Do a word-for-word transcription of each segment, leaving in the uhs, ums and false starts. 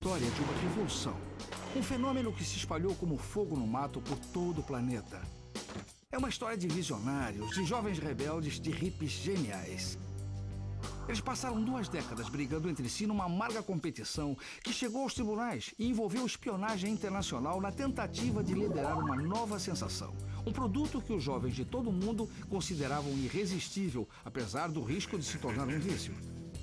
História de uma revolução. Um fenômeno que se espalhou como fogo no mato por todo o planeta. É uma história de visionários, de jovens rebeldes, de hippies geniais. Eles passaram duas décadas brigando entre si numa amarga competição que chegou aos tribunais e envolveu espionagem internacional na tentativa de liderar uma nova sensação. Um produto que os jovens de todo o mundo consideravam irresistível, apesar do risco de se tornar um vício.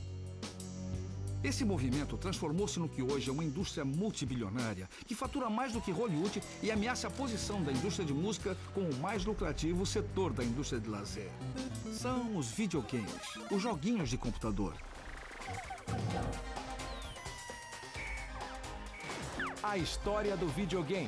Esse movimento transformou-se no que hoje é uma indústria multibilionária, que fatura mais do que Hollywood e ameaça a posição da indústria de música como o mais lucrativo setor da indústria de lazer. São os videogames, os joguinhos de computador. A história do videogame.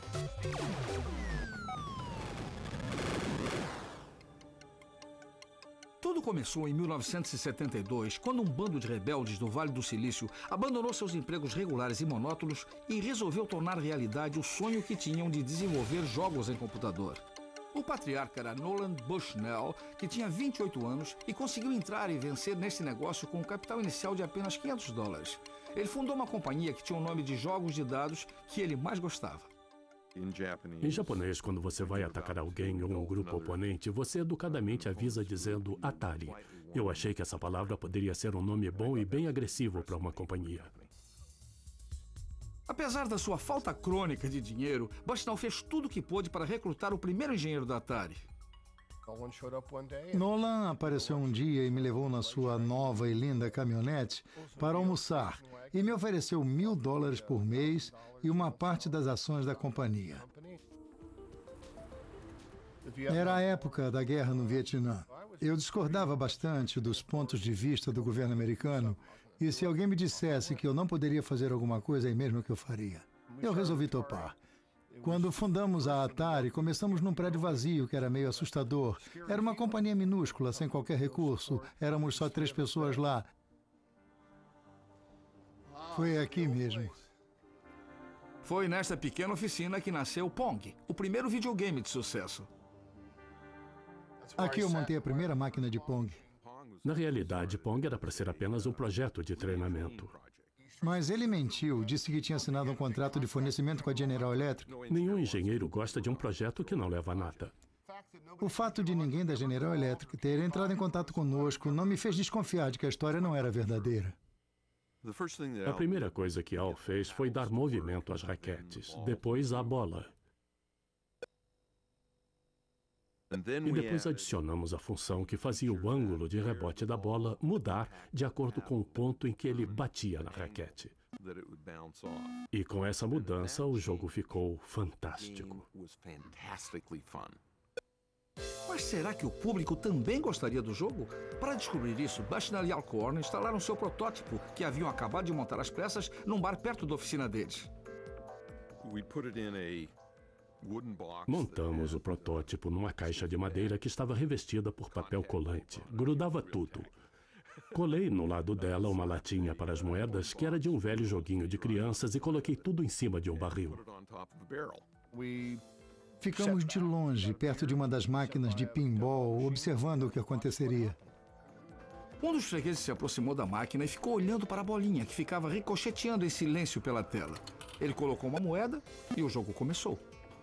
Tudo começou em mil novecentos e setenta e dois, quando um bando de rebeldes do Vale do Silício abandonou seus empregos regulares e monótonos e resolveu tornar realidade o sonho que tinham de desenvolver jogos em computador. O patriarca era Nolan Bushnell, que tinha vinte e oito anos e conseguiu entrar e vencer nesse negócio com um capital inicial de apenas quinhentos dólares. Ele fundou uma companhia que tinha o nome de jogos de dados que ele mais gostava. Em japonês, quando você vai atacar alguém ou um grupo oponente, você educadamente avisa dizendo Atari. Eu achei que essa palavra poderia ser um nome bom e bem agressivo para uma companhia. Apesar da sua falta crônica de dinheiro, Bushnell fez tudo o que pôde para recrutar o primeiro engenheiro da Atari. Nolan apareceu um dia e me levou na sua nova e linda caminhonete para almoçar e me ofereceu mil dólares por mês e uma parte das ações da companhia. Era a época da guerra no Vietnã. Eu discordava bastante dos pontos de vista do governo americano e se alguém me dissesse que eu não poderia fazer alguma coisa, aí mesmo que eu faria. Eu resolvi topar. Quando fundamos a Atari, começamos num prédio vazio que era meio assustador. Era uma companhia minúscula, sem qualquer recurso. Éramos só três pessoas lá. Foi aqui mesmo. Foi nesta pequena oficina que nasceu o Pong, o primeiro videogame de sucesso. Aqui eu montei a primeira máquina de Pong. Na realidade, Pong era para ser apenas um projeto de treinamento. Mas ele mentiu, disse que tinha assinado um contrato de fornecimento com a General Electric. Nenhum engenheiro gosta de um projeto que não leva a nada. O fato de ninguém da General Electric ter entrado em contato conosco não me fez desconfiar de que a história não era verdadeira. A primeira coisa que Al fez foi dar movimento às raquetes, depois à bola. E depois adicionamos a função que fazia o ângulo de rebote da bola mudar de acordo com o ponto em que ele batia na raquete. E com essa mudança, o jogo ficou fantástico. Mas será que o público também gostaria do jogo? Para descobrir isso, Bushnell e Alcorn instalaram seu protótipo, que haviam acabado de montar às pressas, num bar perto da oficina deles. Montamos o protótipo numa caixa de madeira que estava revestida por papel colante. Grudava tudo. Colei no lado dela uma latinha para as moedas, que era de um velho joguinho de crianças, e coloquei tudo em cima de um barril. Ficamos de longe, perto de uma das máquinas de pinball, observando o que aconteceria. Um dos fregueses se aproximou da máquina e ficou olhando para a bolinha, que ficava ricocheteando em silêncio pela tela. Ele colocou uma moeda e o jogo começou.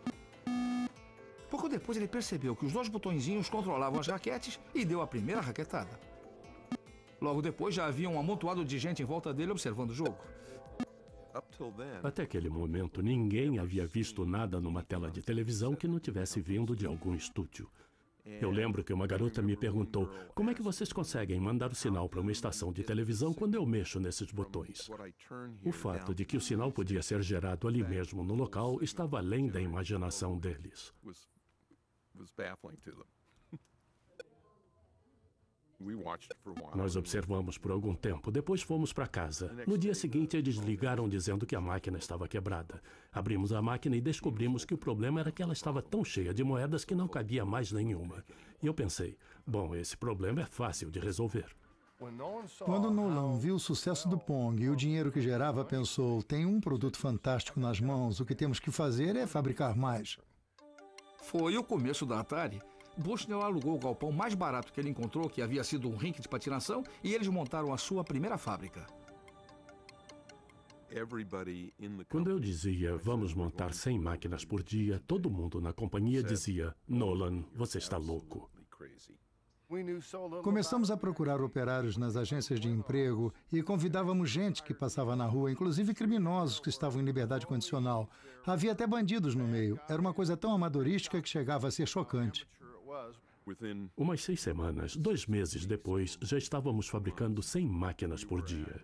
Pouco depois ele percebeu que os dois botõezinhos controlavam as raquetes e deu a primeira raquetada. Logo depois já havia um amontoado de gente em volta dele observando o jogo. Até aquele momento, ninguém havia visto nada numa tela de televisão que não tivesse vindo de algum estúdio. Eu lembro que uma garota me perguntou: como é que vocês conseguem mandar o sinal para uma estação de televisão quando eu mexo nesses botões? O fato de que o sinal podia ser gerado ali mesmo no local estava além da imaginação deles. Nós observamos por algum tempo, depois fomos para casa. No dia seguinte, eles ligaram dizendo que a máquina estava quebrada. Abrimos a máquina e descobrimos que o problema era que ela estava tão cheia de moedas que não cabia mais nenhuma. E eu pensei, bom, esse problema é fácil de resolver. Quando Nolan viu o sucesso do Pong e o dinheiro que gerava, pensou, tem um produto fantástico nas mãos, o que temos que fazer é fabricar mais. Foi o começo da Atari. Bushnell alugou o galpão mais barato que ele encontrou, que havia sido um rink de patinação, e eles montaram a sua primeira fábrica. Quando eu dizia, vamos montar cem máquinas por dia, todo mundo na companhia dizia, Nolan, você está louco. Começamos a procurar operários nas agências de emprego e convidávamos gente que passava na rua, inclusive criminosos que estavam em liberdade condicional. Havia até bandidos no meio. Era uma coisa tão amadorística que chegava a ser chocante. Umas seis semanas, dois meses depois, já estávamos fabricando cem máquinas por dia.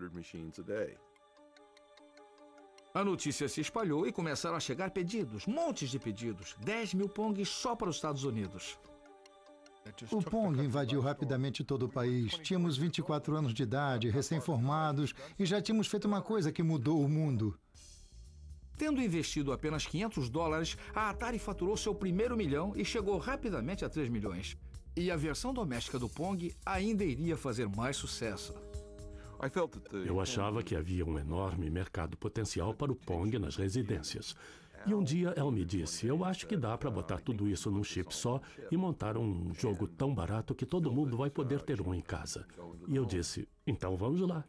A notícia se espalhou e começaram a chegar pedidos, montes de pedidos. dez mil Pongs só para os Estados Unidos. O Pong invadiu rapidamente todo o país. Tínhamos vinte e quatro anos de idade, recém-formados, e já tínhamos feito uma coisa que mudou o mundo. Tendo investido apenas quinhentos dólares, a Atari faturou seu primeiro milhão e chegou rapidamente a três milhões. E a versão doméstica do Pong ainda iria fazer mais sucesso. Eu achava que havia um enorme mercado potencial para o Pong nas residências. E um dia El me disse, eu acho que dá para botar tudo isso num chip só e montar um jogo tão barato que todo mundo vai poder ter um em casa. E eu disse, então vamos lá.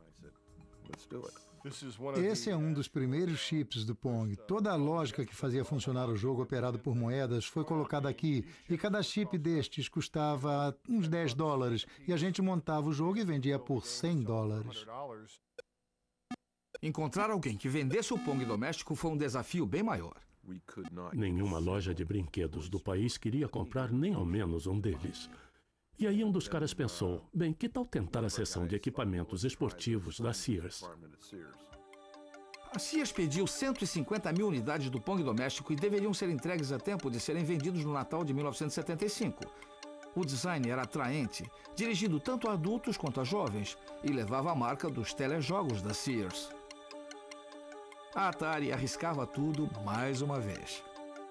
Esse é um dos primeiros chips do Pong. Toda a lógica que fazia funcionar o jogo operado por moedas foi colocada aqui. E cada chip destes custava uns dez dólares. E a gente montava o jogo e vendia por cem dólares. Encontrar alguém que vendesse o Pong doméstico foi um desafio bem maior. Nenhuma loja de brinquedos do país queria comprar nem ao menos um deles. E aí um dos caras pensou, bem, que tal tentar a seção de equipamentos esportivos da Sears? A Sears pediu cento e cinquenta mil unidades do Pong doméstico e deveriam ser entregues a tempo de serem vendidos no Natal de mil novecentos e setenta e cinco. O design era atraente, dirigido tanto a adultos quanto a jovens, e levava a marca dos telejogos da Sears. A Atari arriscava tudo mais uma vez.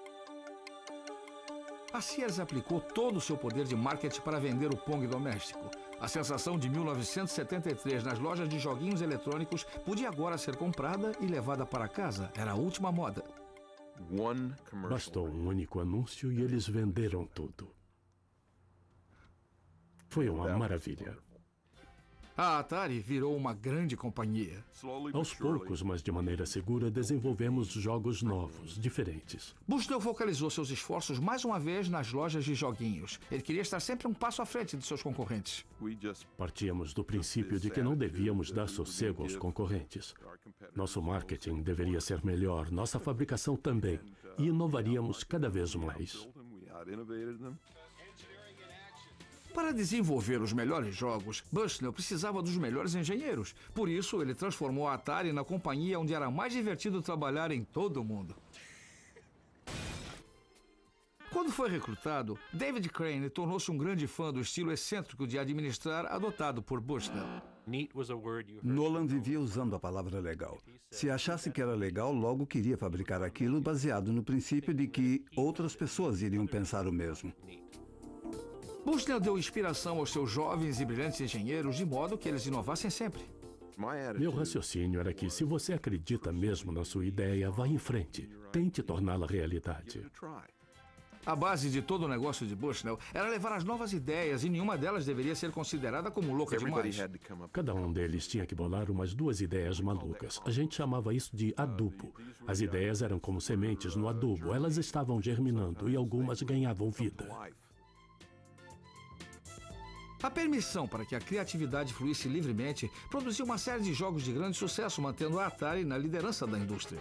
A Sears aplicou todo o seu poder de marketing para vender o Pong doméstico. A sensação de mil novecentos e setenta e três nas lojas de joguinhos eletrônicos podia agora ser comprada e levada para casa. Era a última moda. Bastou um único anúncio e eles venderam tudo. Foi uma maravilha. A Atari virou uma grande companhia. Aos poucos, mas de maneira segura, desenvolvemos jogos novos, diferentes. Bushnell focalizou seus esforços mais uma vez nas lojas de joguinhos. Ele queria estar sempre um passo à frente de seus concorrentes. Partíamos do princípio de que não devíamos dar sossego aos concorrentes. Nosso marketing deveria ser melhor, nossa fabricação também, e inovaríamos cada vez mais. Para desenvolver os melhores jogos, Bushnell precisava dos melhores engenheiros. Por isso, ele transformou a Atari na companhia onde era mais divertido trabalhar em todo o mundo. Quando foi recrutado, David Crane tornou-se um grande fã do estilo excêntrico de administrar adotado por Bushnell. Nolan vivia usando a palavra legal. Se achasse que era legal, logo queria fabricar aquilo baseado no princípio de que outras pessoas iriam pensar o mesmo. Bushnell deu inspiração aos seus jovens e brilhantes engenheiros de modo que eles inovassem sempre. Meu raciocínio era que, se você acredita mesmo na sua ideia, vá em frente. Tente torná-la realidade. A base de todo o negócio de Bushnell era levar as novas ideias e nenhuma delas deveria ser considerada como louca demais. Cada um deles tinha que bolar umas duas ideias malucas. A gente chamava isso de adubo. As ideias eram como sementes no adubo. Elas estavam germinando e algumas ganhavam vida. A permissão para que a criatividade fluísse livremente produziu uma série de jogos de grande sucesso, mantendo a Atari na liderança da indústria.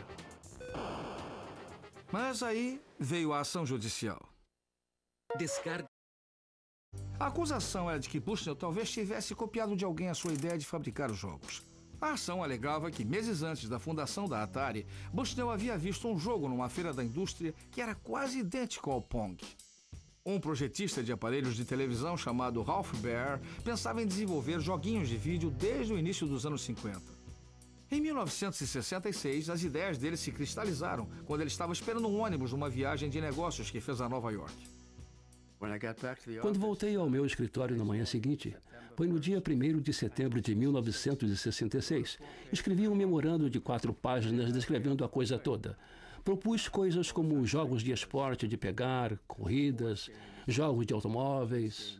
Mas aí veio a ação judicial. Descarga. A acusação era de que Bushnell talvez tivesse copiado de alguém a sua ideia de fabricar os jogos. A ação alegava que, meses antes da fundação da Atari, Bushnell havia visto um jogo numa feira da indústria que era quase idêntico ao Pong. Um projetista de aparelhos de televisão chamado Ralph Baer pensava em desenvolver joguinhos de vídeo desde o início dos anos cinquenta. Em mil novecentos e sessenta e seis, as ideias dele se cristalizaram quando ele estava esperando um ônibus numa viagem de negócios que fez a Nova York. Quando voltei ao meu escritório na manhã seguinte, foi no dia primeiro de setembro de mil novecentos e sessenta e seis, escrevi um memorando de quatro páginas descrevendo a coisa toda. Propus coisas como jogos de esporte de pegar, corridas, jogos de automóveis.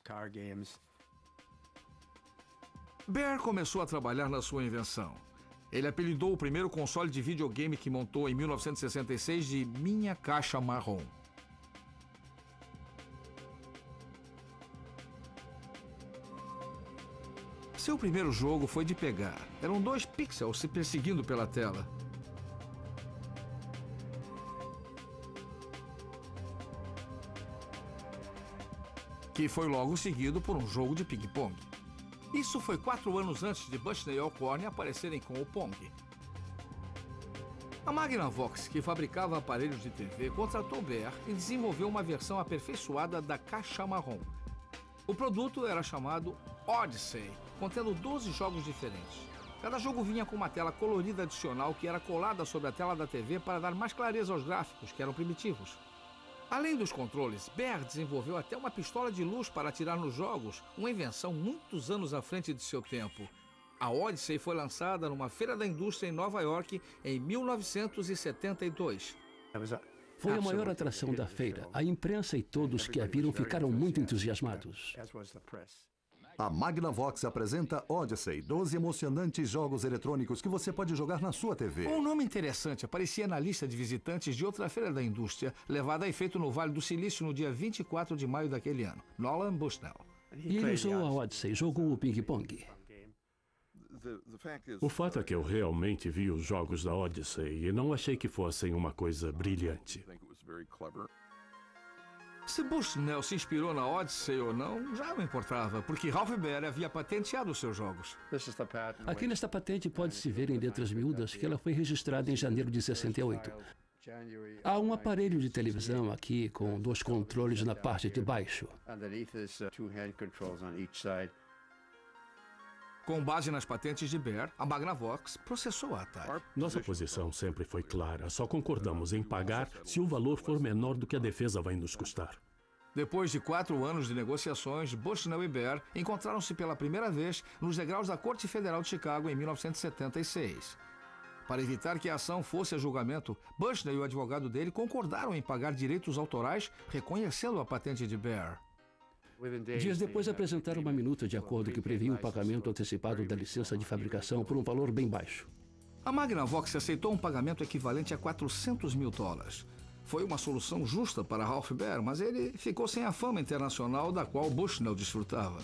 Baer começou a trabalhar na sua invenção. Ele apelidou o primeiro console de videogame que montou em mil novecentos e sessenta e seis de Minha Caixa Marrom. Seu primeiro jogo foi de pegar. Eram dois pixels se perseguindo pela tela. Que foi logo seguido por um jogo de ping-pong. Isso foi quatro anos antes de Bushnell e Alcorn aparecerem com o Pong. A Magnavox, que fabricava aparelhos de T V, contratou Bear e desenvolveu uma versão aperfeiçoada da Caixa Marrom. O produto era chamado Odyssey, contendo doze jogos diferentes. Cada jogo vinha com uma tela colorida adicional que era colada sobre a tela da T V para dar mais clareza aos gráficos, que eram primitivos. Além dos controles, Bear desenvolveu até uma pistola de luz para atirar nos jogos, uma invenção muitos anos à frente de seu tempo. A Odyssey foi lançada numa feira da indústria em Nova York em mil novecentos e setenta e dois. Foi a maior atração da feira. A imprensa e todos que a viram ficaram muito entusiasmados. A Magnavox apresenta Odyssey, doze emocionantes jogos eletrônicos que você pode jogar na sua T V. Um nome interessante aparecia na lista de visitantes de outra feira da indústria, levada a efeito no Vale do Silício no dia vinte e quatro de maio daquele ano. Nolan Bushnell. E ele usou a Odyssey, jogou o ping-pong. O fato é que eu realmente vi os jogos da Odyssey e não achei que fossem uma coisa brilhante. Se Bushnell se inspirou na Odyssey ou não, já não importava, porque Ralph Baer havia patenteado os seus jogos. Aqui nesta patente pode-se ver em letras miúdas que ela foi registrada em janeiro de sessenta e oito. Há um aparelho de televisão aqui com dois controles na parte de baixo. Com base nas patentes de Baer, a Magnavox processou a Atari. Nossa posição sempre foi clara. Só concordamos em pagar se o valor for menor do que a defesa vai nos custar. Depois de quatro anos de negociações, Bushnell e Baer encontraram-se pela primeira vez nos degraus da Corte Federal de Chicago em mil novecentos e setenta e seis. Para evitar que a ação fosse a julgamento, Bushnell e o advogado dele concordaram em pagar direitos autorais, reconhecendo a patente de Baer. Dias depois apresentaram uma minuta de acordo que previa o pagamento antecipado da licença de fabricação por um valor bem baixo. A Magnavox aceitou um pagamento equivalente a quatrocentos mil dólares. Foi uma solução justa para Ralph Baer, mas ele ficou sem a fama internacional da qual Bushnell desfrutava.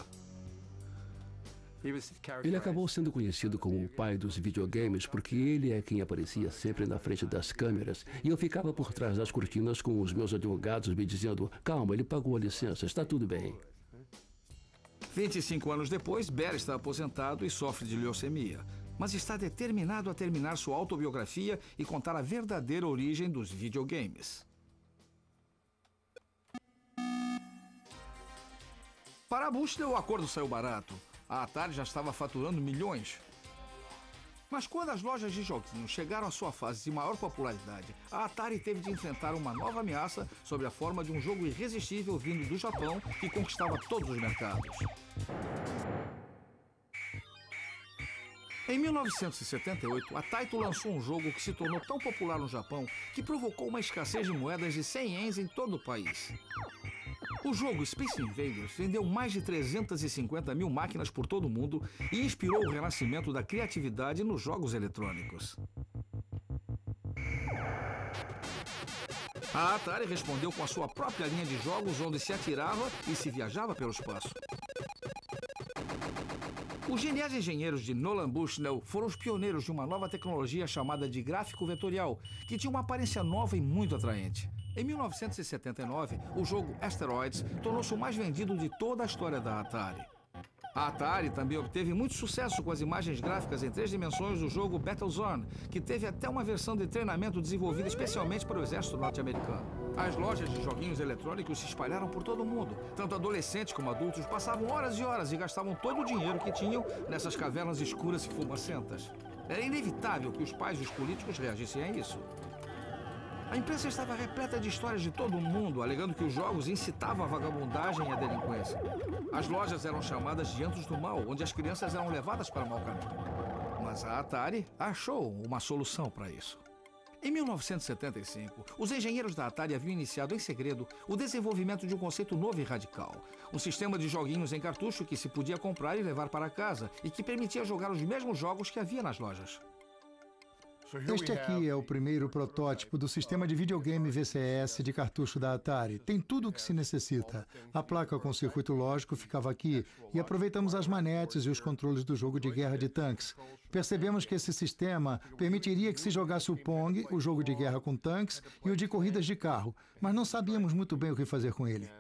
Ele acabou sendo conhecido como o pai dos videogames porque ele é quem aparecia sempre na frente das câmeras e eu ficava por trás das cortinas com os meus advogados me dizendo: calma, ele pagou a licença, está tudo bem. vinte e cinco anos depois, Baer está aposentado e sofre de leucemia, mas está determinado a terminar sua autobiografia e contar a verdadeira origem dos videogames. Para a Bushnell, o acordo saiu barato. A Atari já estava faturando milhões. Mas quando as lojas de joguinhos chegaram à sua fase de maior popularidade, a Atari teve de enfrentar uma nova ameaça sob a forma de um jogo irresistível vindo do Japão que conquistava todos os mercados. Em mil novecentos e setenta e oito, a Taito lançou um jogo que se tornou tão popular no Japão que provocou uma escassez de moedas de cem ienes em todo o país. O jogo Space Invaders vendeu mais de trezentas e cinquenta mil máquinas por todo o mundo e inspirou o renascimento da criatividade nos jogos eletrônicos. A Atari respondeu com a sua própria linha de jogos onde se atirava e se viajava pelo espaço. Os geniais engenheiros de Nolan Bushnell foram os pioneiros de uma nova tecnologia chamada de gráfico vetorial, que tinha uma aparência nova e muito atraente. Em mil novecentos e setenta e nove, o jogo Asteroids tornou-se o mais vendido de toda a história da Atari. A Atari também obteve muito sucesso com as imagens gráficas em três dimensões do jogo Battlezone, que teve até uma versão de treinamento desenvolvida especialmente para o exército norte-americano. As lojas de joguinhos eletrônicos se espalharam por todo o mundo. Tanto adolescentes como adultos passavam horas e horas e gastavam todo o dinheiro que tinham nessas cavernas escuras e fumacentas. Era inevitável que os pais e os políticos reagissem a isso. A imprensa estava repleta de histórias de todo o mundo, alegando que os jogos incitavam a vagabundagem e a delinquência. As lojas eram chamadas de antros do mal, onde as crianças eram levadas para o mau caminho. Mas a Atari achou uma solução para isso. Em mil novecentos e setenta e cinco, os engenheiros da Atari haviam iniciado em segredo o desenvolvimento de um conceito novo e radical. Um sistema de joguinhos em cartucho que se podia comprar e levar para casa e que permitia jogar os mesmos jogos que havia nas lojas. Este aqui é o primeiro protótipo do sistema de videogame V C S de cartucho da Atari. Tem tudo o que se necessita. A placa com circuito lógico ficava aqui e aproveitamos as manetes e os controles do jogo de guerra de tanques. Percebemos que esse sistema permitiria que se jogasse o Pong, o jogo de guerra com tanques, e o de corridas de carro, mas não sabíamos muito bem o que fazer com ele.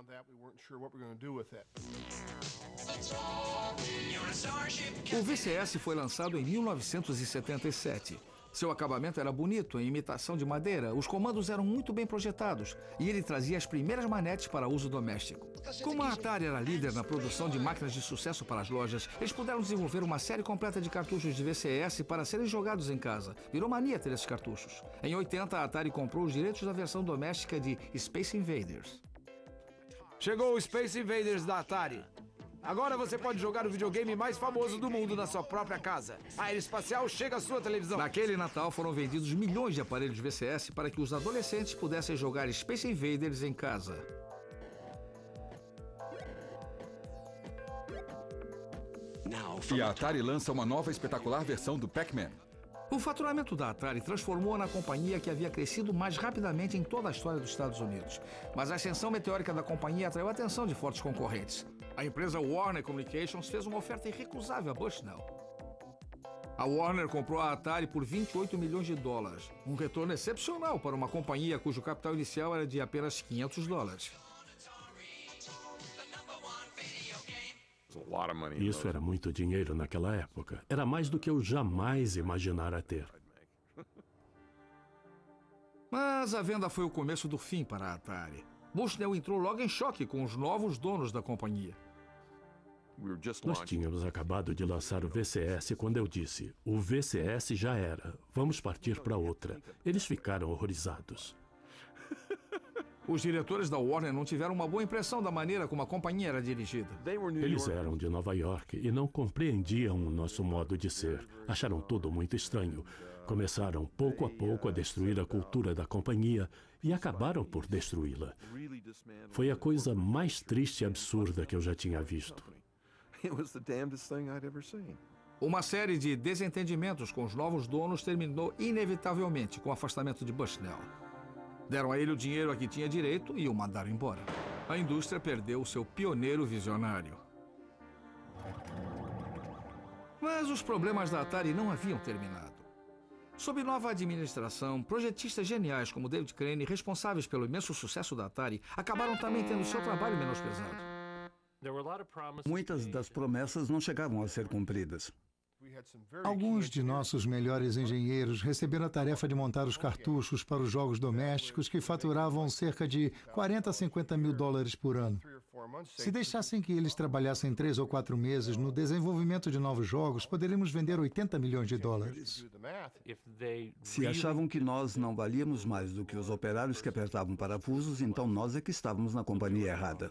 O V C S foi lançado em mil novecentos e setenta e sete. Seu acabamento era bonito, em imitação de madeira, os comandos eram muito bem projetados e ele trazia as primeiras manetes para uso doméstico. Como a Atari era líder na produção de máquinas de sucesso para as lojas, eles puderam desenvolver uma série completa de cartuchos de V C S para serem jogados em casa. Virou mania ter esses cartuchos. Em oitenta, a Atari comprou os direitos da versão doméstica de Space Invaders. Chegou o Space Invaders da Atari. Agora você pode jogar o videogame mais famoso do mundo na sua própria casa. A Aeroespacial chega à sua televisão. Naquele Natal foram vendidos milhões de aparelhos V C S para que os adolescentes pudessem jogar Space Invaders em casa. E a Atari lança uma nova espetacular versão do Pac-Man. O faturamento da Atari transformou-a na companhia que havia crescido mais rapidamente em toda a história dos Estados Unidos. Mas a ascensão meteórica da companhia atraiu a atenção de fortes concorrentes. A empresa Warner Communications fez uma oferta irrecusável a Bushnell. A Warner comprou a Atari por vinte e oito milhões de dólares, um retorno excepcional para uma companhia cujo capital inicial era de apenas quinhentos dólares. Isso era muito dinheiro naquela época. Era mais do que eu jamais imaginara ter. Mas a venda foi o começo do fim para a Atari. Bushnell entrou logo em choque com os novos donos da companhia. Nós tínhamos acabado de lançar o V C S quando eu disse: o V C S já era, vamos partir para outra. Eles ficaram horrorizados. Os diretores da Warner não tiveram uma boa impressão da maneira como a companhia era dirigida. Eles eram de Nova York e não compreendiam o nosso modo de ser. Acharam tudo muito estranho. Começaram pouco a pouco a destruir a cultura da companhia e acabaram por destruí-la. Foi a coisa mais triste e absurda que eu já tinha visto. Uma série de desentendimentos com os novos donos terminou inevitavelmente com o afastamento de Bushnell. Deram a ele o dinheiro a que tinha direito e o mandaram embora. A indústria perdeu o seu pioneiro visionário. Mas os problemas da Atari não haviam terminado. Sob nova administração, projetistas geniais como David Crane, responsáveis pelo imenso sucesso da Atari, acabaram também tendo seu trabalho menosprezado. Muitas das promessas não chegavam a ser cumpridas. Alguns de nossos melhores engenheiros receberam a tarefa de montar os cartuchos para os jogos domésticos que faturavam cerca de quarenta a cinquenta mil dólares por ano. Se deixassem que eles trabalhassem três ou quatro meses no desenvolvimento de novos jogos, poderíamos vender oitenta milhões de dólares. Se achavam que nós não valíamos mais do que os operários que apertavam parafusos, então nós é que estávamos na companhia errada.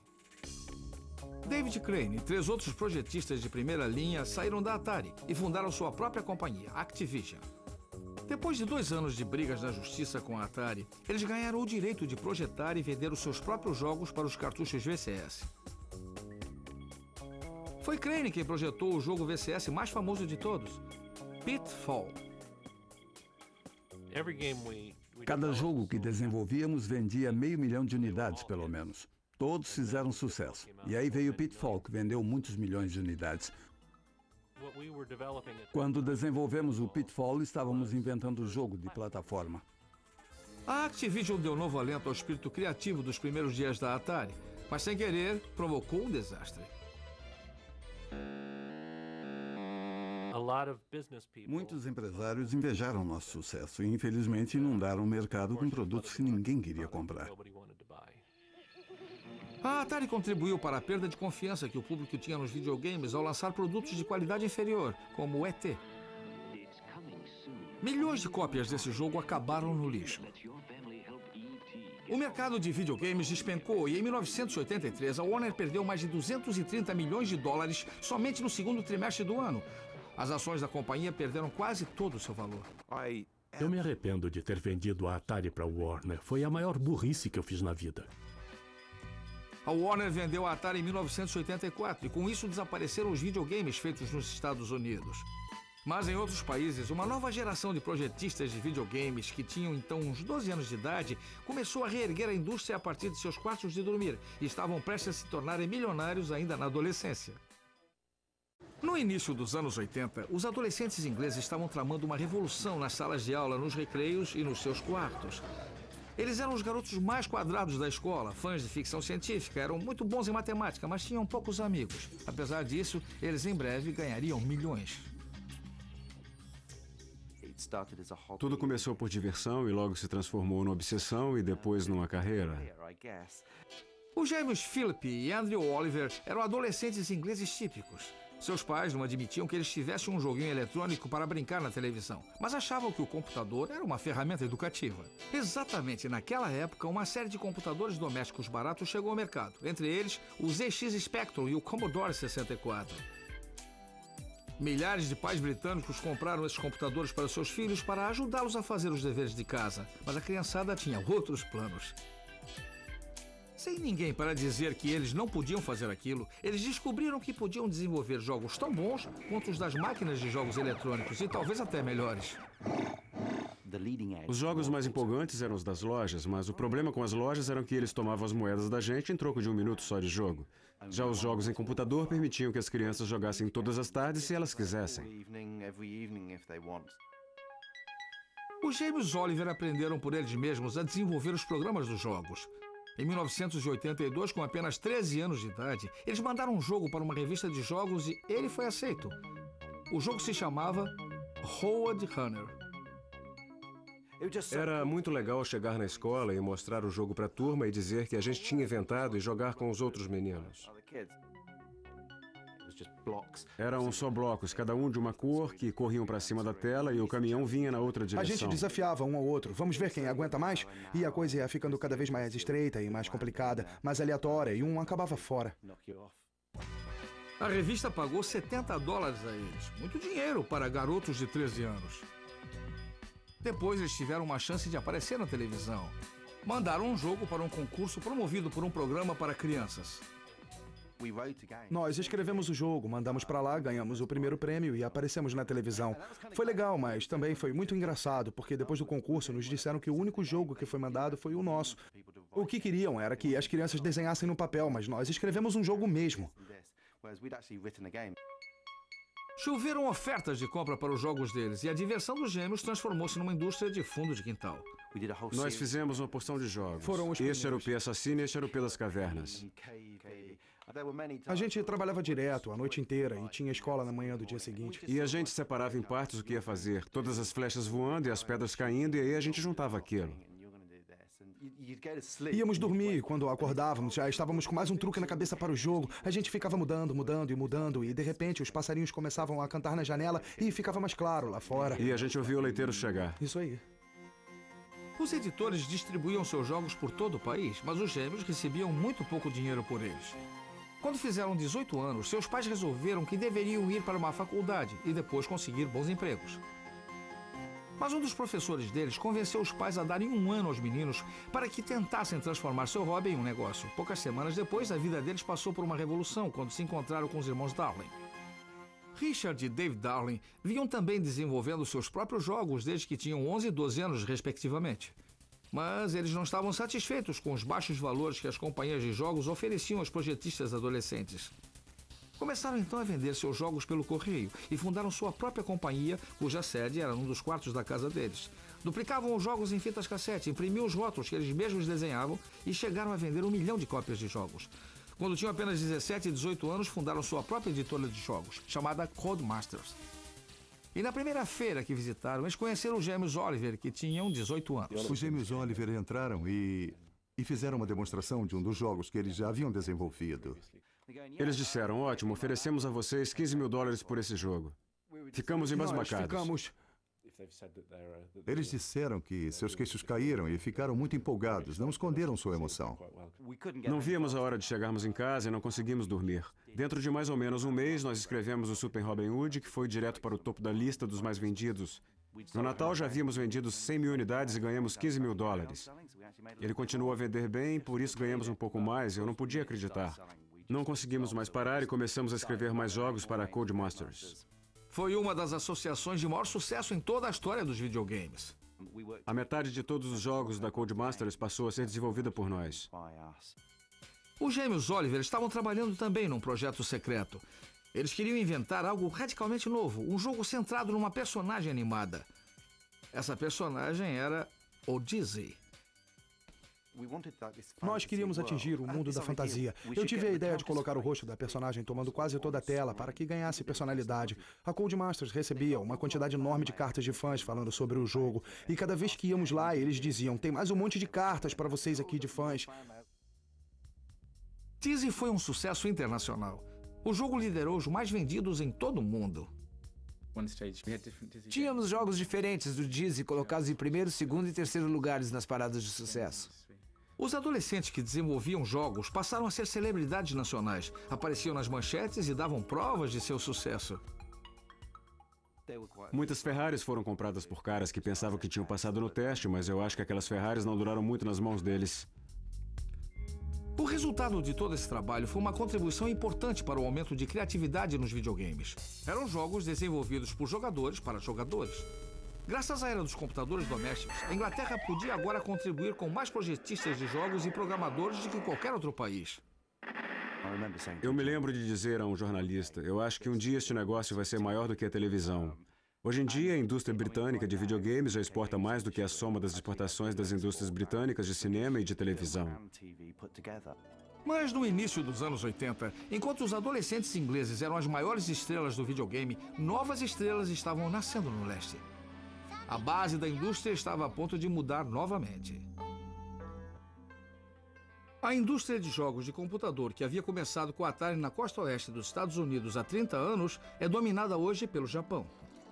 David Crane e três outros projetistas de primeira linha saíram da Atari e fundaram sua própria companhia, Activision. Depois de dois anos de brigas na justiça com a Atari, eles ganharam o direito de projetar e vender os seus próprios jogos para os cartuchos V C S. Foi Crane quem projetou o jogo V C S mais famoso de todos, Pitfall. Cada jogo que desenvolvíamos vendia meio milhão de unidades, pelo menos. Todos fizeram sucesso. E aí veio o Pitfall, que vendeu muitos milhões de unidades. Quando desenvolvemos o Pitfall, estávamos inventando o jogo de plataforma. A Activision deu novo alento ao espírito criativo dos primeiros dias da Atari, mas sem querer, provocou um desastre. Muitos empresários invejaram nosso sucesso e, infelizmente, inundaram o mercado com produtos que ninguém queria comprar. A Atari contribuiu para a perda de confiança que o público tinha nos videogames ao lançar produtos de qualidade inferior, como o E T. Milhões de cópias desse jogo acabaram no lixo. O mercado de videogames despencou e em mil novecentos e oitenta e três a Warner perdeu mais de duzentos e trinta milhões de dólares somente no segundo trimestre do ano. As ações da companhia perderam quase todo o seu valor. Eu me arrependo de ter vendido a Atari para a Warner. Foi a maior burrice que eu fiz na vida. A Warner vendeu a Atari em mil novecentos e oitenta e quatro e com isso desapareceram os videogames feitos nos Estados Unidos. Mas em outros países, uma nova geração de projetistas de videogames que tinham então uns doze anos de idade começou a reerguer a indústria a partir de seus quartos de dormir e estavam prestes a se tornarem milionários ainda na adolescência. No início dos anos oitenta, os adolescentes ingleses estavam tramando uma revolução nas salas de aula, nos recreios e nos seus quartos. Eles eram os garotos mais quadrados da escola, fãs de ficção científica, eram muito bons em matemática, mas tinham poucos amigos. Apesar disso, eles em breve ganhariam milhões. Tudo começou por diversão e logo se transformou numa obsessão e depois numa carreira. Os gêmeos Philip e Andrew Oliver eram adolescentes ingleses típicos. Seus pais não admitiam que eles tivessem um joguinho eletrônico para brincar na televisão, mas achavam que o computador era uma ferramenta educativa. Exatamente naquela época, uma série de computadores domésticos baratos chegou ao mercado, entre eles o Z X Spectrum e o Commodore sessenta e quatro. Milhares de pais britânicos compraram esses computadores para seus filhos para ajudá-los a fazer os deveres de casa, mas a criançada tinha outros planos. Sem ninguém para dizer que eles não podiam fazer aquilo, eles descobriram que podiam desenvolver jogos tão bons quanto os das máquinas de jogos eletrônicos e talvez até melhores. Os jogos mais empolgantes eram os das lojas, mas o problema com as lojas era que eles tomavam as moedas da gente em troco de um minuto só de jogo. Já os jogos em computador permitiam que as crianças jogassem todas as tardes se elas quisessem. Os gêmeos Oliver aprenderam por eles mesmos a desenvolver os programas dos jogos. Em mil novecentos e oitenta e dois, com apenas treze anos de idade, eles mandaram um jogo para uma revista de jogos e ele foi aceito. O jogo se chamava Road Runner. Era muito legal chegar na escola e mostrar o jogo para a turma e dizer que a gente tinha inventado e jogar com os outros meninos. Eram só blocos, cada um de uma cor, que corriam para cima da tela e o caminhão vinha na outra direção. A gente desafiava um ao outro. Vamos ver quem aguenta mais? E a coisa ia ficando cada vez mais estreita e mais complicada, mais aleatória, e um acabava fora. A revista pagou setenta dólares a eles. Muito dinheiro para garotos de treze anos. Depois eles tiveram uma chance de aparecer na televisão. Mandaram um jogo para um concurso promovido por um programa para crianças. Nós escrevemos o jogo, mandamos para lá, ganhamos o primeiro prêmio e aparecemos na televisão. Foi legal, mas também foi muito engraçado, porque depois do concurso nos disseram que o único jogo que foi mandado foi o nosso. O que queriam era que as crianças desenhassem no papel, mas nós escrevemos um jogo mesmo. Choveram ofertas de compra para os jogos deles e a diversão dos gêmeos transformou-se numa indústria de fundo de quintal. Nós fizemos uma porção de jogos. Foram os este era o P Assassino e este era o P das Cavernas. A gente trabalhava direto, a noite inteira, e tinha escola na manhã do dia seguinte. E a gente separava em partes o que ia fazer. Todas as flechas voando e as pedras caindo, e aí a gente juntava aquilo. Íamos dormir e quando acordávamos, já estávamos com mais um truque na cabeça para o jogo. A gente ficava mudando, mudando e mudando, e de repente os passarinhos começavam a cantar na janela e ficava mais claro lá fora. E a gente ouvia o leiteiro chegar. Isso aí. Os editores distribuíam seus jogos por todo o país, mas os gêmeos recebiam muito pouco dinheiro por eles. Quando fizeram dezoito anos, seus pais resolveram que deveriam ir para uma faculdade e depois conseguir bons empregos. Mas um dos professores deles convenceu os pais a darem um ano aos meninos para que tentassem transformar seu hobby em um negócio. Poucas semanas depois, a vida deles passou por uma revolução quando se encontraram com os irmãos Darling. Richard e Dave Darling vinham também desenvolvendo seus próprios jogos desde que tinham onze e doze anos, respectivamente. Mas eles não estavam satisfeitos com os baixos valores que as companhias de jogos ofereciam aos projetistas adolescentes. Começaram então a vender seus jogos pelo correio e fundaram sua própria companhia, cuja sede era num dos quartos da casa deles. Duplicavam os jogos em fitas cassete, imprimiam os rótulos que eles mesmos desenhavam e chegaram a vender um milhão de cópias de jogos. Quando tinham apenas dezessete e dezoito anos, fundaram sua própria editora de jogos, chamada Codemasters. E na primeira feira que visitaram, eles conheceram os gêmeos Oliver, que tinham dezoito anos. Os gêmeos Oliver entraram e, e fizeram uma demonstração de um dos jogos que eles já haviam desenvolvido. Eles disseram, ótimo, oferecemos a vocês quinze mil dólares por esse jogo. Ficamos embasbacados. Nós ficamos... Eles disseram que seus queixos caíram e ficaram muito empolgados, não esconderam sua emoção. Não víamos a hora de chegarmos em casa e não conseguimos dormir. Dentro de mais ou menos um mês, nós escrevemos o Super Robin Hood, que foi direto para o topo da lista dos mais vendidos. No Natal já havíamos vendido cem mil unidades e ganhamos quinze mil dólares. Ele continuou a vender bem, por isso ganhamos um pouco mais, eu não podia acreditar. Não conseguimos mais parar e começamos a escrever mais jogos para a Codemasters. Foi uma das associações de maior sucesso em toda a história dos videogames. A metade de todos os jogos da Codemasters passou a ser desenvolvida por nós. Os gêmeos Oliver estavam trabalhando também num projeto secreto. Eles queriam inventar algo radicalmente novo, um jogo centrado numa personagem animada. Essa personagem era o Dizzy. Nós queríamos atingir o mundo da fantasia. Eu tive a ideia de colocar o rosto da personagem tomando quase toda a tela para que ganhasse personalidade. A Codemasters recebia uma quantidade enorme de cartas de fãs falando sobre o jogo. E cada vez que íamos lá, eles diziam, tem mais um monte de cartas para vocês aqui de fãs. Dizzy foi um sucesso internacional. O jogo liderou os mais vendidos em todo o mundo. Tínhamos jogos diferentes do Dizzy colocados em primeiro, segundo e terceiro lugares nas paradas de sucesso. Os adolescentes que desenvolviam jogos passaram a ser celebridades nacionais, apareciam nas manchetes e davam provas de seu sucesso. Muitas Ferraris foram compradas por caras que pensavam que tinham passado no teste, mas eu acho que aquelas Ferraris não duraram muito nas mãos deles. O resultado de todo esse trabalho foi uma contribuição importante para o aumento de criatividade nos videogames. Eram jogos desenvolvidos por jogadores para jogadores. Graças à era dos computadores domésticos, a Inglaterra podia agora contribuir com mais projetistas de jogos e programadores do que qualquer outro país. Eu me lembro de dizer a um jornalista, eu acho que um dia este negócio vai ser maior do que a televisão. Hoje em dia, a indústria britânica de videogames já exporta mais do que a soma das exportações das indústrias britânicas de cinema e de televisão. Mas no início dos anos oitenta, enquanto os adolescentes ingleses eram as maiores estrelas do videogame, novas estrelas estavam nascendo no leste. A base da indústria estava a ponto de mudar novamente. A indústria de jogos de computador, que havia começado com a Atari na costa oeste dos Estados Unidos há trinta anos, é dominada hoje pelo Japão.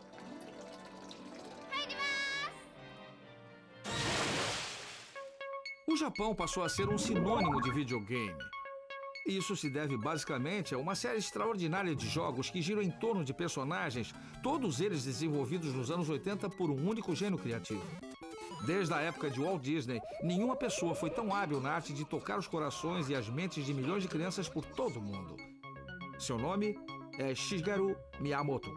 O Japão passou a ser um sinônimo de videogame. Isso se deve basicamente a uma série extraordinária de jogos que giram em torno de personagens, todos eles desenvolvidos nos anos oitenta por um único gênio criativo. Desde a época de Walt Disney, nenhuma pessoa foi tão hábil na arte de tocar os corações e as mentes de milhões de crianças por todo o mundo. Seu nome é Shigeru Miyamoto.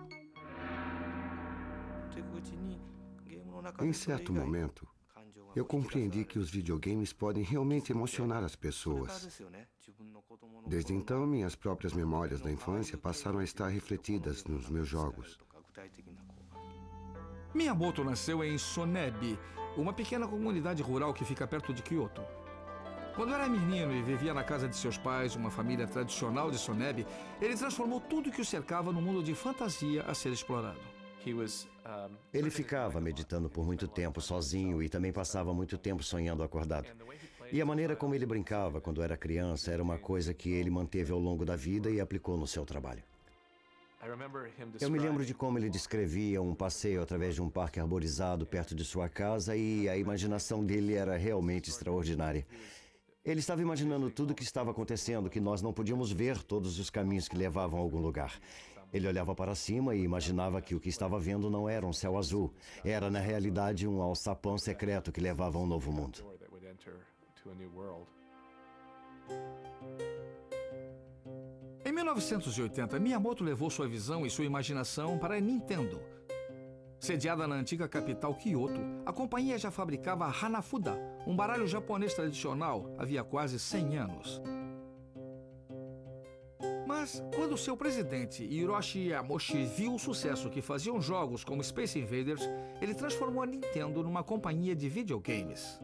Em certo momento, eu compreendi que os videogames podem realmente emocionar as pessoas. Desde então, minhas próprias memórias da infância passaram a estar refletidas nos meus jogos. Miyamoto nasceu em Sonebi, uma pequena comunidade rural que fica perto de Kyoto. Quando era menino e vivia na casa de seus pais, uma família tradicional de Sonebi, ele transformou tudo que o cercava num mundo de fantasia a ser explorado. Ele ficava meditando por muito tempo sozinho e também passava muito tempo sonhando acordado. E a maneira como ele brincava quando era criança era uma coisa que ele manteve ao longo da vida e aplicou no seu trabalho. Eu me lembro de como ele descrevia um passeio através de um parque arborizado perto de sua casa e a imaginação dele era realmente extraordinária. Ele estava imaginando tudo o que estava acontecendo, que nós não podíamos ver todos os caminhos que levavam a algum lugar. Ele olhava para cima e imaginava que o que estava vendo não era um céu azul. Era, na realidade, um alçapão secreto que levava a um novo mundo. Em mil novecentos e oitenta, Miyamoto levou sua visão e sua imaginação para a Nintendo. Sediada na antiga capital Kyoto, a companhia já fabricava Hanafuda, um baralho japonês tradicional, havia quase cem anos. Mas, quando seu presidente, Hiroshi Yamauchi, viu o sucesso que faziam jogos como Space Invaders, ele transformou a Nintendo numa companhia de videogames.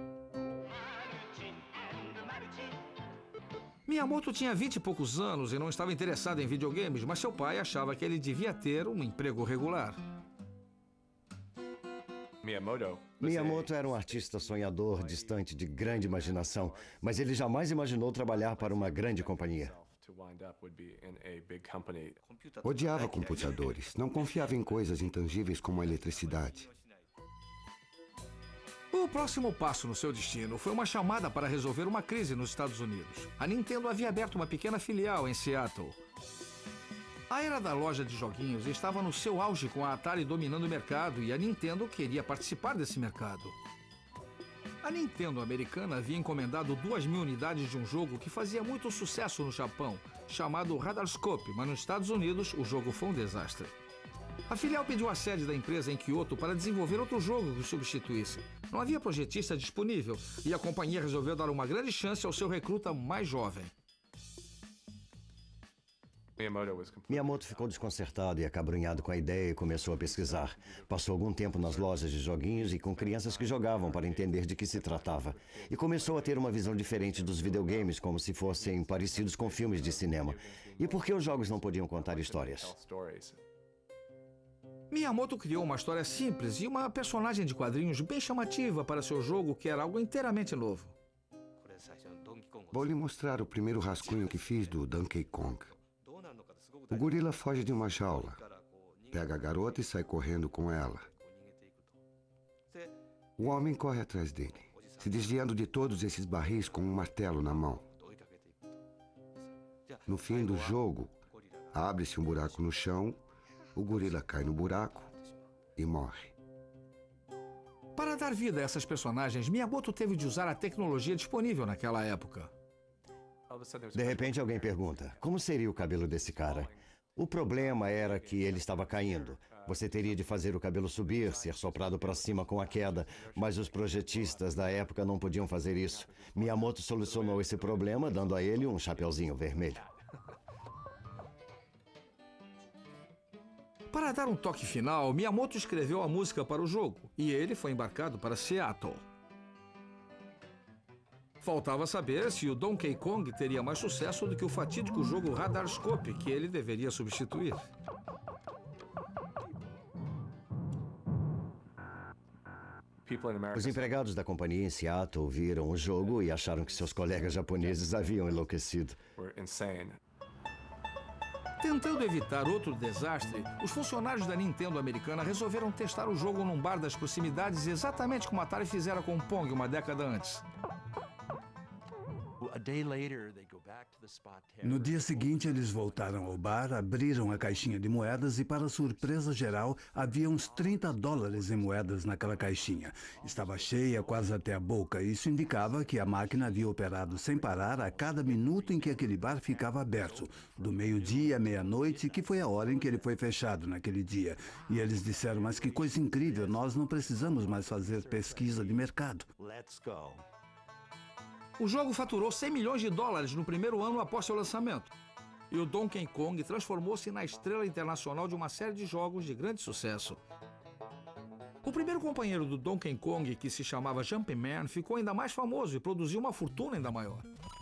Miyamoto tinha vinte e poucos anos e não estava interessado em videogames, mas seu pai achava que ele devia ter um emprego regular. Miyamoto era um artista sonhador, distante de grande imaginação, mas ele jamais imaginou trabalhar para uma grande companhia. Odiava computadores, não confiava em coisas intangíveis como a eletricidade. O próximo passo no seu destino foi uma chamada para resolver uma crise nos Estados Unidos. A Nintendo havia aberto uma pequena filial em Seattle. A era da loja de joguinhos estava no seu auge, com a Atari dominando o mercado, e a Nintendo queria participar desse mercado. A Nintendo americana havia encomendado duas mil unidades de um jogo que fazia muito sucesso no Japão, chamado Radarscope, mas nos Estados Unidos o jogo foi um desastre. A filial pediu a sede da empresa em Kyoto para desenvolver outro jogo que o substituísse. Não havia projetista disponível e a companhia resolveu dar uma grande chance ao seu recruta mais jovem. Miyamoto ficou desconcertado e acabrunhado com a ideia e começou a pesquisar. Passou algum tempo nas lojas de joguinhos e com crianças que jogavam para entender de que se tratava. E começou a ter uma visão diferente dos videogames, como se fossem parecidos com filmes de cinema. E por que os jogos não podiam contar histórias? Miyamoto criou uma história simples e uma personagem de quadrinhos bem chamativa para seu jogo, que era algo inteiramente novo. Vou lhe mostrar o primeiro rascunho que fiz do Donkey Kong. O gorila foge de uma jaula, pega a garota e sai correndo com ela. O homem corre atrás dele, se desviando de todos esses barris com um martelo na mão. No fim do jogo, abre-se um buraco no chão, o gorila cai no buraco e morre. Para dar vida a essas personagens, Miyamoto teve de usar a tecnologia disponível naquela época. De repente alguém pergunta, como seria o cabelo desse cara? O problema era que ele estava caindo. Você teria de fazer o cabelo subir, ser soprado para cima com a queda, mas os projetistas da época não podiam fazer isso. Miyamoto solucionou esse problema dando a ele um chapeuzinho vermelho. Para dar um toque final, Miyamoto escreveu a música para o jogo e ele foi embarcado para Seattle. Faltava saber se o Donkey Kong teria mais sucesso do que o fatídico jogo Radarscope, que ele deveria substituir. Os empregados da companhia em Seattle viram o jogo e acharam que seus colegas japoneses haviam enlouquecido. Tentando evitar outro desastre, os funcionários da Nintendo americana resolveram testar o jogo num bar das proximidades, exatamente como a Atari fizera com o Pong uma década antes. No dia seguinte, eles voltaram ao bar, abriram a caixinha de moedas e, para surpresa geral, havia uns trinta dólares em moedas naquela caixinha. Estava cheia quase até a boca. Isso indicava que a máquina havia operado sem parar a cada minuto em que aquele bar ficava aberto, do meio-dia à meia-noite, que foi a hora em que ele foi fechado naquele dia. E eles disseram, mas que coisa incrível, nós não precisamos mais fazer pesquisa de mercado. Let's go. O jogo faturou cem milhões de dólares no primeiro ano após seu lançamento. E o Donkey Kong transformou-se na estrela internacional de uma série de jogos de grande sucesso. O primeiro companheiro do Donkey Kong, que se chamava Jumpman, ficou ainda mais famoso e produziu uma fortuna ainda maior.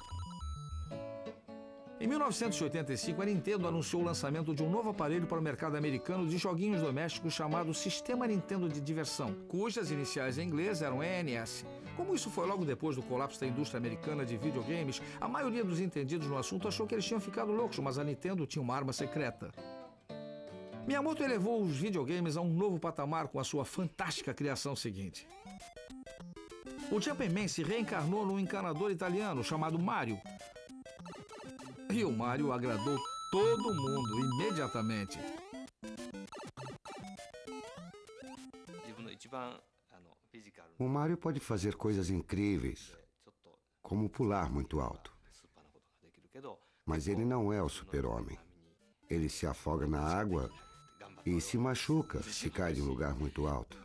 Em mil novecentos e oitenta e cinco, a Nintendo anunciou o lançamento de um novo aparelho para o mercado americano de joguinhos domésticos chamado Sistema Nintendo de Diversão, cujas iniciais em inglês eram E N S. Como isso foi logo depois do colapso da indústria americana de videogames, a maioria dos entendidos no assunto achou que eles tinham ficado loucos, mas a Nintendo tinha uma arma secreta. Miyamoto elevou os videogames a um novo patamar com a sua fantástica criação seguinte. O Jumpman se reencarnou num encanador italiano chamado Mario. E o Mario agradou todo mundo imediatamente. O Mario pode fazer coisas incríveis, como pular muito alto. Mas ele não é o super-homem. Ele se afoga na água e se machuca se cai de um lugar muito alto.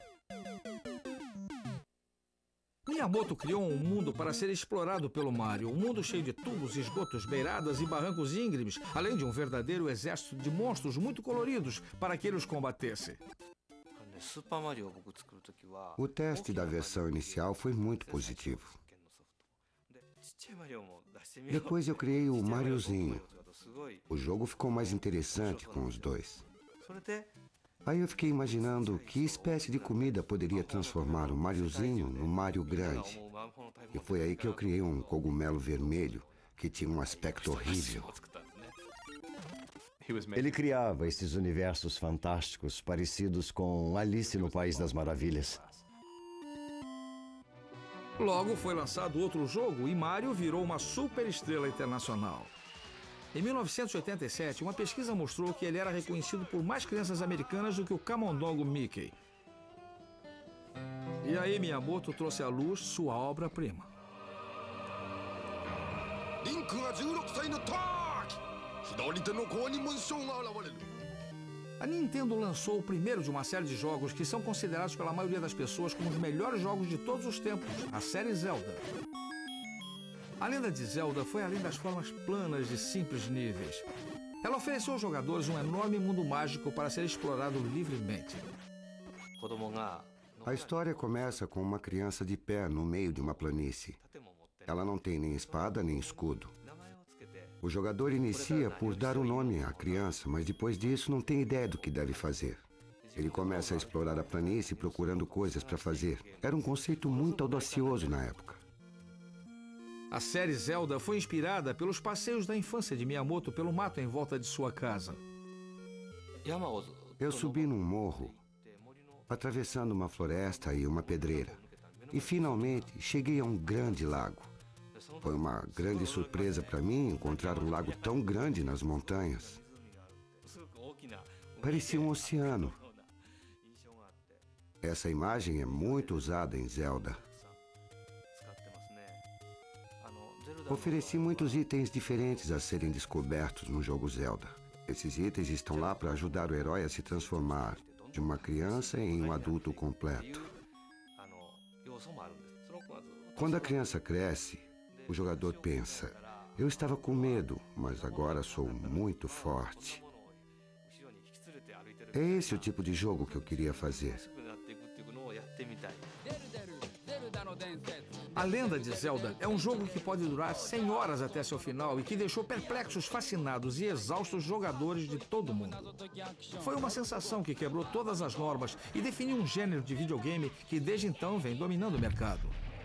Miyamoto criou um mundo para ser explorado pelo Mario, um mundo cheio de tubos, esgotos, beiradas e barrancos íngremes, além de um verdadeiro exército de monstros muito coloridos para que ele os combatesse. O teste da versão inicial foi muito positivo. Depois eu criei o Mariozinho. O jogo ficou mais interessante com os dois. Aí eu fiquei imaginando que espécie de comida poderia transformar o Mariozinho no Mario grande. E foi aí que eu criei um cogumelo vermelho que tinha um aspecto horrível. Ele criava esses universos fantásticos parecidos com Alice no País das Maravilhas. Logo foi lançado outro jogo e Mario virou uma superestrela internacional. Em mil novecentos e oitenta e sete, uma pesquisa mostrou que ele era reconhecido por mais crianças americanas do que o camundongo Mickey. E aí Miyamoto trouxe à luz sua obra-prima. A Nintendo lançou o primeiro de uma série de jogos que são considerados pela maioria das pessoas como os melhores jogos de todos os tempos, a série Zelda. A lenda de Zelda foi além das formas planas de simples níveis. Ela ofereceu aos jogadores um enorme mundo mágico para ser explorado livremente. A história começa com uma criança de pé no meio de uma planície. Ela não tem nem espada nem escudo. O jogador inicia por dar um nome à criança, mas depois disso não tem ideia do que deve fazer. Ele começa a explorar a planície procurando coisas para fazer. Era um conceito muito audacioso na época. A série Zelda foi inspirada pelos passeios da infância de Miyamoto pelo mato em volta de sua casa. Eu subi num morro, atravessando uma floresta e uma pedreira. E finalmente cheguei a um grande lago. Foi uma grande surpresa para mim encontrar um lago tão grande nas montanhas. Parecia um oceano. Essa imagem é muito usada em Zelda. Ofereci muitos itens diferentes a serem descobertos no jogo Zelda. Esses itens estão lá para ajudar o herói a se transformar de uma criança em um adulto completo. Quando a criança cresce, o jogador pensa, eu estava com medo, mas agora sou muito forte. É esse o tipo de jogo que eu queria fazer. A Lenda de Zelda é um jogo que pode durar cem horas até seu final e que deixou perplexos, fascinados e exaustos jogadores de todo o mundo. Foi uma sensação que quebrou todas as normas e definiu um gênero de videogame que desde então vem dominando o mercado.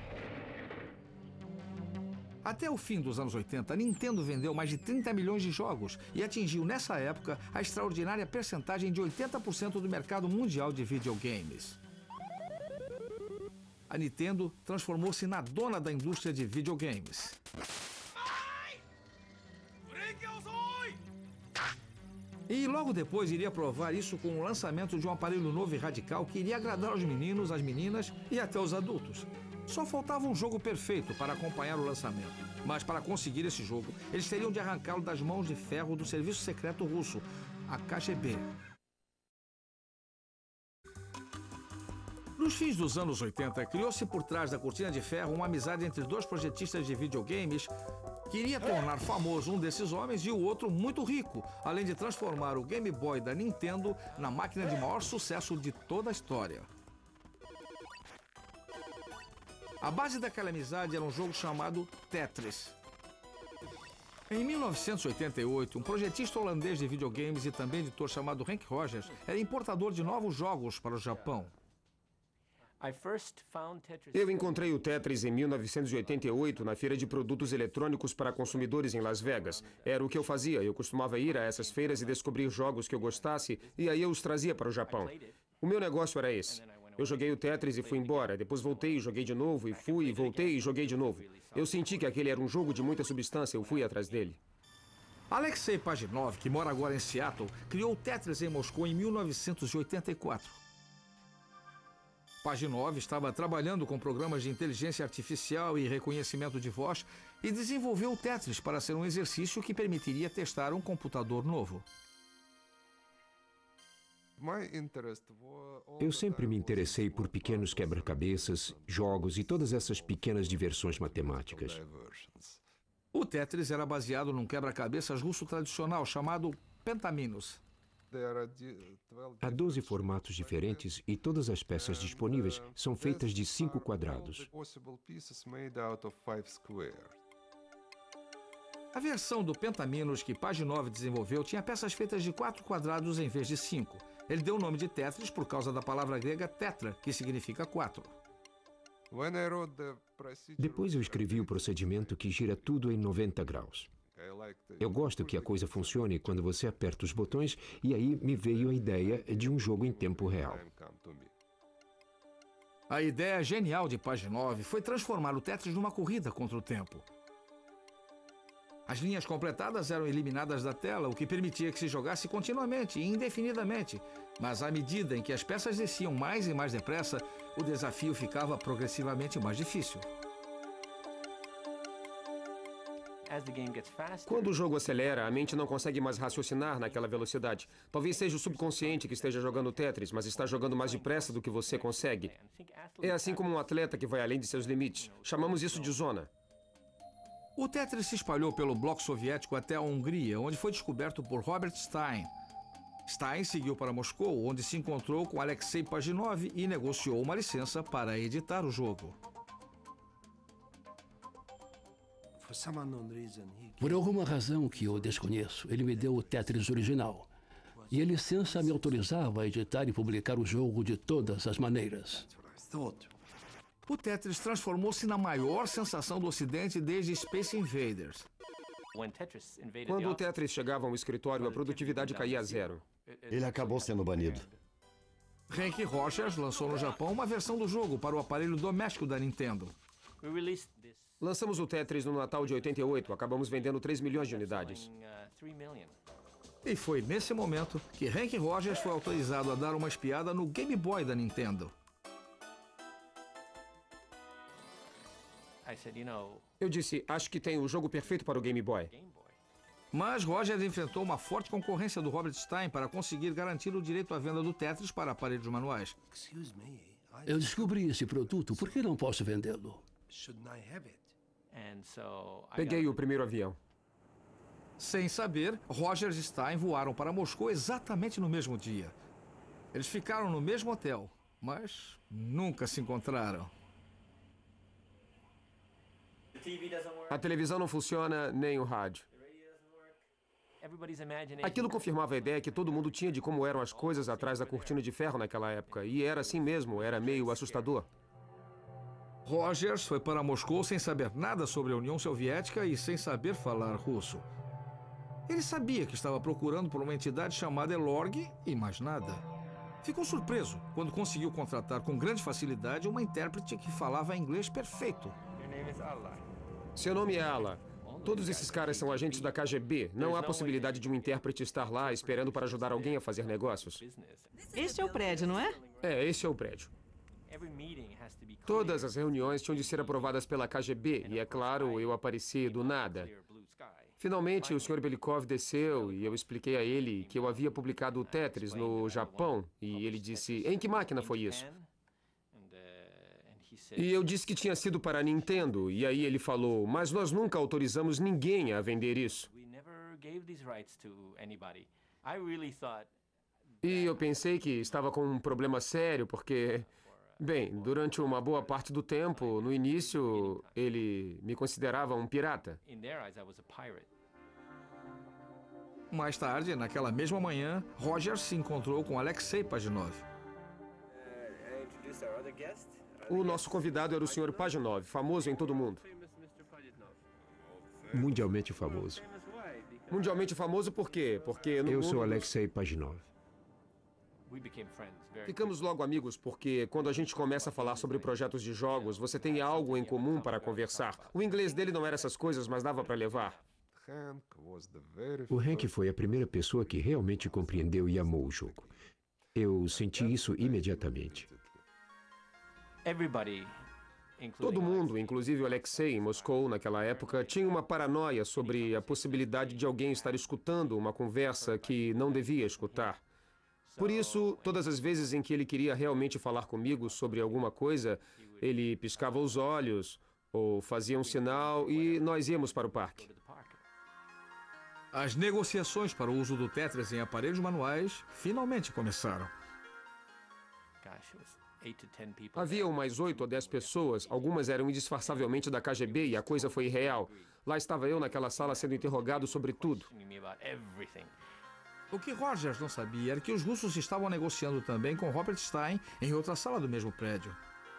Até o fim dos anos oitenta, a Nintendo vendeu mais de trinta milhões de jogos e atingiu, nessa época, a extraordinária percentagem de oitenta por cento do mercado mundial de videogames. A Nintendo transformou-se na dona da indústria de videogames. E logo depois iria provar isso com o lançamento de um aparelho novo e radical que iria agradar aos meninos, às meninas e até os adultos. Só faltava um jogo perfeito para acompanhar o lançamento. Mas para conseguir esse jogo, eles teriam de arrancá-lo das mãos de ferro do Serviço Secreto Russo, a K G B. Nos fins dos anos oitenta, criou-se por trás da cortina de ferro uma amizade entre dois projetistas de videogames que iria tornar famoso um desses homens e o outro muito rico, além de transformar o Game Boy da Nintendo na máquina de maior sucesso de toda a história. A base daquela amizade era um jogo chamado Tetris. Em mil novecentos e oitenta e oito, um projetista holandês de videogames e também editor chamado Henk Rogers era importador de novos jogos para o Japão. Eu encontrei o Tetris em mil novecentos e oitenta e oito na feira de produtos eletrônicos para consumidores em Las Vegas. Era o que eu fazia. Eu costumava ir a essas feiras e descobrir jogos que eu gostasse e aí eu os trazia para o Japão. O meu negócio era esse. Eu joguei o Tetris e fui embora. Depois voltei e joguei de novo, e fui, e voltei e joguei de novo. Eu senti que aquele era um jogo de muita substância, eu fui atrás dele. Alexei Pajitnov, que mora agora em Seattle, criou o Tetris em Moscou em mil novecentos e oitenta e quatro. Pajitnov estava trabalhando com programas de inteligência artificial e reconhecimento de voz e desenvolveu o Tetris para ser um exercício que permitiria testar um computador novo. Eu sempre me interessei por pequenos quebra-cabeças, jogos e todas essas pequenas diversões matemáticas. O Tetris era baseado num quebra-cabeças russo tradicional chamado Pentaminos. Há doze formatos diferentes e todas as peças disponíveis são feitas de cinco quadrados. A versão do Pentaminos que Pajitnov desenvolveu tinha peças feitas de quatro quadrados em vez de cinco. Ele deu o nome de Tetris por causa da palavra grega tetra, que significa quatro. Depois eu escrevi o procedimento que gira tudo em noventa graus. Eu gosto que a coisa funcione quando você aperta os botões e aí me veio a ideia de um jogo em tempo real. A ideia genial de Pajitnov foi transformar o Tetris numa corrida contra o tempo. As linhas completadas eram eliminadas da tela, o que permitia que se jogasse continuamente e indefinidamente. Mas à medida em que as peças desciam mais e mais depressa, o desafio ficava progressivamente mais difícil. Quando o jogo acelera, a mente não consegue mais raciocinar naquela velocidade. Talvez seja o subconsciente que esteja jogando Tetris, mas está jogando mais depressa do que você consegue. É assim como um atleta que vai além de seus limites. Chamamos isso de zona. O Tetris se espalhou pelo bloco soviético até a Hungria, onde foi descoberto por Robert Stein. Stein seguiu para Moscou, onde se encontrou com Alexei Pajitnov e negociou uma licença para editar o jogo. Por alguma razão que eu desconheço, ele me deu o Tetris original. E a licença me autorizava a editar e publicar o jogo de todas as maneiras. O Tetris transformou-se na maior sensação do Ocidente desde Space Invaders. Quando o Tetris chegava ao escritório, a produtividade caía a zero. Ele acabou sendo banido. Henk Rogers lançou no Japão uma versão do jogo para o aparelho doméstico da Nintendo. Lançamos o Tetris no Natal de oitenta e oito. Acabamos vendendo três milhões de unidades. E foi nesse momento que Henk Rogers foi autorizado a dar uma espiada no Game Boy da Nintendo. Eu disse, acho que tem o jogo perfeito para o Game Boy. Mas Rogers enfrentou uma forte concorrência do Robert Stein para conseguir garantir o direito à venda do Tetris para aparelhos manuais. Eu descobri esse produto, por que não posso vendê-lo? Peguei o primeiro avião. Sem saber, Rogers e Stein voaram para Moscou exatamente no mesmo dia. Eles ficaram no mesmo hotel, mas nunca se encontraram. A televisão não funciona, nem o rádio. Aquilo confirmava a ideia que todo mundo tinha de como eram as coisas atrás da cortina de ferro naquela época. E era assim mesmo, era meio assustador. Rogers foi para Moscou sem saber nada sobre a União Soviética e sem saber falar russo. Ele sabia que estava procurando por uma entidade chamada Elorg e mais nada. Ficou surpreso quando conseguiu contratar com grande facilidade uma intérprete que falava inglês perfeito. Seu nome é Ala. Todos esses caras são agentes da K G B. Não há possibilidade de um intérprete estar lá esperando para ajudar alguém a fazer negócios. Este é o prédio, não é? É, esse é o prédio. Todas as reuniões tinham de ser aprovadas pela K G B e, é claro, eu apareci do nada. Finalmente, o senhor Belikov desceu e eu expliquei a ele que eu havia publicado o Tetris no Japão e ele disse, em que máquina foi isso? E eu disse que tinha sido para a Nintendo, e aí ele falou, mas nós nunca autorizamos ninguém a vender isso. E eu pensei que estava com um problema sério, porque, bem, durante uma boa parte do tempo, no início, ele me considerava um pirata. Mais tarde, naquela mesma manhã, Rogers se encontrou com Alexei Pajitnov. O nosso convidado era o senhor Pajitnov, famoso em todo o mundo. Mundialmente famoso. Mundialmente famoso por quê? Porque no Eu mundo sou Alexei Pajitnov. Ficamos logo amigos porque quando a gente começa a falar sobre projetos de jogos, você tem algo em comum para conversar. O inglês dele não era essas coisas, mas dava para levar. O Henk foi a primeira pessoa que realmente compreendeu e amou o jogo. Eu senti isso imediatamente. Todo mundo, inclusive o Alexei em Moscou naquela época, tinha uma paranoia sobre a possibilidade de alguém estar escutando uma conversa que não devia escutar. Por isso, todas as vezes em que ele queria realmente falar comigo sobre alguma coisa, ele piscava os olhos ou fazia um sinal e nós íamos para o parque. As negociações para o uso do Tetris em aparelhos manuais finalmente começaram. Havia umas oito ou dez pessoas, algumas eram indisfarçavelmente da K G B e a coisa foi real. Lá estava eu naquela sala sendo interrogado sobre tudo. O que Rogers não sabia era que os russos estavam negociando também com Robert Stein em outra sala do mesmo prédio.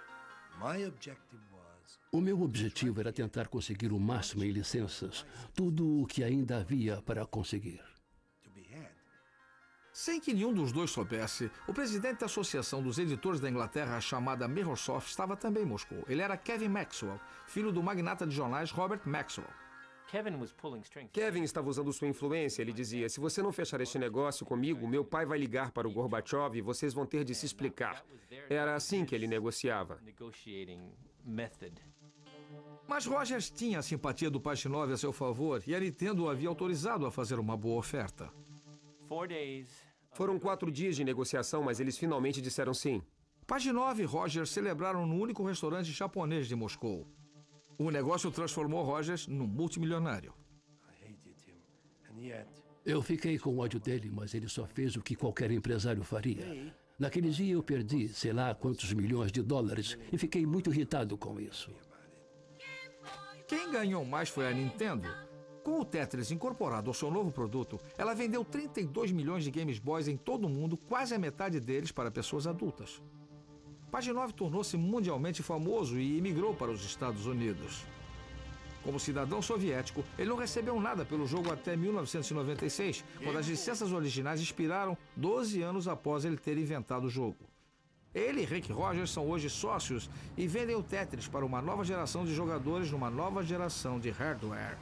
O meu objetivo era tentar conseguir o máximo em licenças, tudo o que ainda havia para conseguir. Sem que nenhum dos dois soubesse, o presidente da Associação dos Editores da Inglaterra, chamada Mirrorsoft, estava também em Moscou. Ele era Kevin Maxwell, filho do magnata de jornais Robert Maxwell. Kevin estava usando sua influência. Ele dizia, se você não fechar este negócio comigo, meu pai vai ligar para o Gorbachev e vocês vão ter de se explicar. Era assim que ele negociava. Mas Rogers tinha a simpatia do Paginov a seu favor e a Nintendo o havia autorizado a fazer uma boa oferta. Foram quatro dias de negociação, mas eles finalmente disseram sim. Paginov e Rogers celebraram no único restaurante japonês de Moscou. O negócio transformou Rogers num multimilionário. Eu fiquei com ódio dele, mas ele só fez o que qualquer empresário faria. Naquele dia eu perdi, sei lá, quantos milhões de dólares e fiquei muito irritado com isso. Quem ganhou mais foi a Nintendo. Com o Tetris incorporado ao seu novo produto, ela vendeu trinta e dois milhões de Game Boys em todo o mundo, quase a metade deles para pessoas adultas. Paginov tornou-se mundialmente famoso e imigrou para os Estados Unidos. Como cidadão soviético, ele não recebeu nada pelo jogo até mil novecentos e noventa e seis, quando as licenças originais expiraram doze anos após ele ter inventado o jogo. Ele e Rick Rogers são hoje sócios e vendem o Tetris para uma nova geração de jogadores numa nova geração de hardware.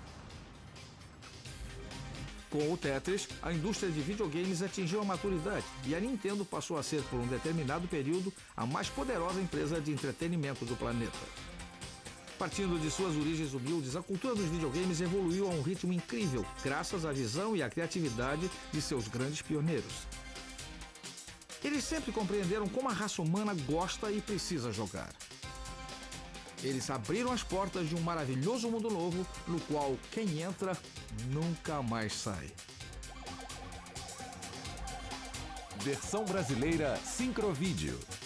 Com o Tetris, a indústria de videogames atingiu a maturidade e a Nintendo passou a ser, por um determinado período, a mais poderosa empresa de entretenimento do planeta. Partindo de suas origens humildes, a cultura dos videogames evoluiu a um ritmo incrível, graças à visão e à criatividade de seus grandes pioneiros. Eles sempre compreenderam como a raça humana gosta e precisa jogar. Eles abriram as portas de um maravilhoso mundo novo, no qual quem entra nunca mais sai. Versão brasileira Sincrovídeo.